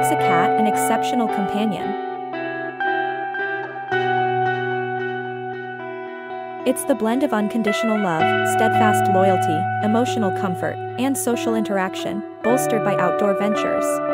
a cat an exceptional companion. It's the blend of unconditional love, steadfast loyalty, emotional comfort, and social interaction, bolstered by outdoor ventures.